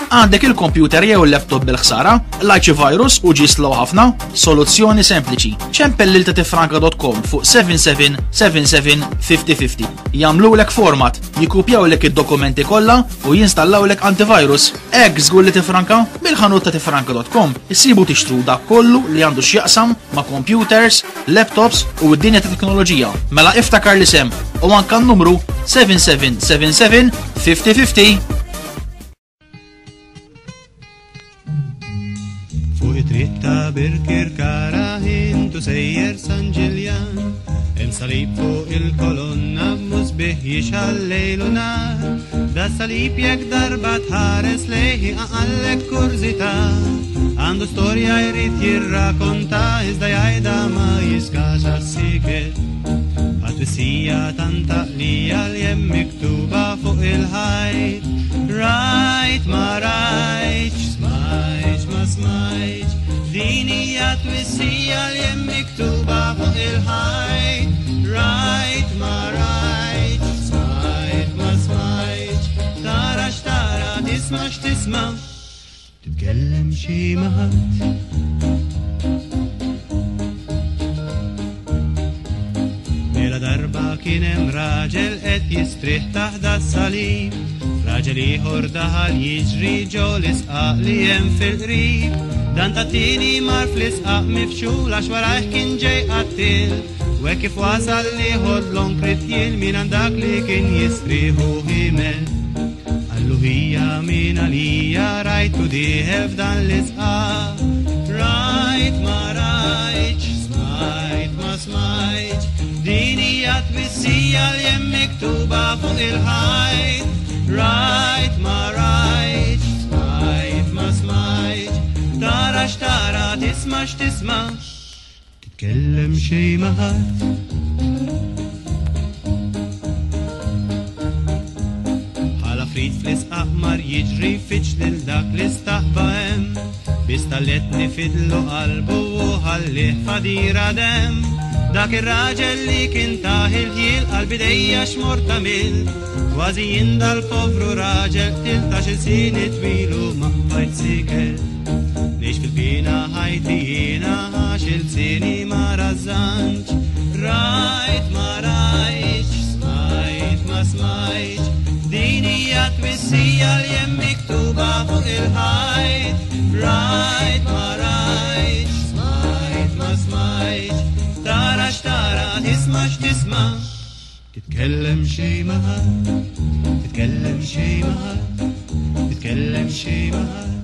Għandek il-kompjuter jew il-laptop bil-ħsara, lajċi virus u ġi slow ħafna, soluzzjoni sempliċi. ċempel lil tatifranka.com fuq 77775050. Jagħmlulek format, jikkupjawlek id-dokumenti kollha u jinstallawlek antivirus. Hekk żgur li tifranka bil-ħanut tatifranka.com issibu tixtru dak kollu li għandu x'jaqsam ma' computers, laptops u d-dinja ta' teknoloġija. Mela iftakar l-isem u anke n-numru 77775050. Tritta birkirkara hintu sejjer San Ġiljan Hemm salib fuq il-kolonna b'musbih jixħal lejlu nar Da salib jekk darba tħares lejhi aqallek kurzita Għandu storja jrid jirrakonta iżda jgħidha ma jiskax għas-siket Għat-twissija tanta qlija li hemm miktuba fuq il-ħajt Rajt ma rajtx, smajtx ma smajtx Din hija twissija li hemm miktuba fuq il-ħajt Rajt ma rajtx, smajt ma smajtx Tara x'tara, tisma' x'tisma' titkellem xi maħat Mela darba kien hemm raġel qed jistrieħ taħda s-salib Raġel ieħor daħal jiġri ġo l-isqaq li hemm fil-qrib Dan ta' tieni mar fl-isqaq mifxul għax warajh kien ġej qattil U hekk kif wasal ieħor l-onkrit jien min għandak li kien jistrieħu ħimel Għallu hija min għalija rajtu dieħel f'dan l-isqaq Rajt ma rajtx, smajt ma smajtx Din hija twissija li hemm miktuba fuq il-ħajt Rajt ma rajtx, smajt ma smajtx Tara x'tara, tisma' x'tisma' titkellem xi maħat Bħala frit fl-isqaq mar jiġri fiċ lil dak li staħba hemm Bistallet nifidlu qalbu u ħallih fadira dem Dak ir-raġel li kien taħil ħiel qalbi dejja x'mortamil Kważi jindal povru raġel tilta xi sini twilu ma bajt siket Nix fil-bina ħajti jiena għax il-sini ma razzanċ Rajt ma rajtx, smajt ma smajtx Din hija twissija li hemm miktuba fuq il-ħajt Rajt ma rajtx, smajt ma smajtx Tara x'tara, tisma' x'tisma' titkellem xi maħat Titkellem xi maħat Titkellem xi maħat